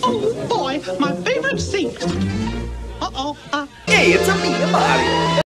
Oh boy, my favorite seat. Hey, it's a me, Mario.